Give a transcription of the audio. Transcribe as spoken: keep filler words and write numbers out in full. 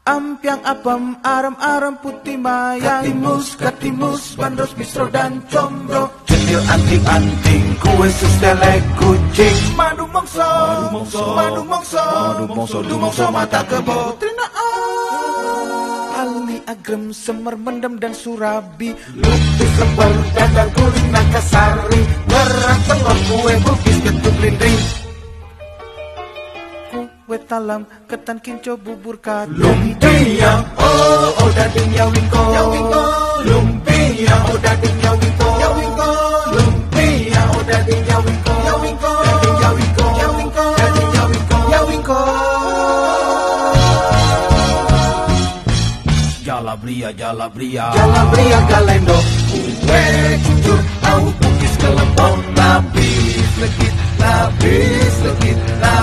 ampiang apem, arem-arem putih mayang, katimus, katimus, bandros, bistro dan combro, centil anting-anting, kue sus telek kucing, madu mongso, madu mongso, madu mongso, madu mongso, madu mongso mata kebo, trina aluni agrem, semer mendem dan surabi, lupis lembar, dadar kuring nakasari, merah telur, kue bugis ketuk lindring, kue talam, ketan kinco, bubur kacang, lumpia, oh oh dading yawingko, yawingko, lumpia, oh dading yawingko, yawingko, lumpia, oh dading yawingko, yawingko, dading yawingko, yawingko, dading yawingko, yawingko. Jalabria, jalabria, jalabria galendo, kue cucur, au bugis kelempong, lapis legit, lapis legit, lapis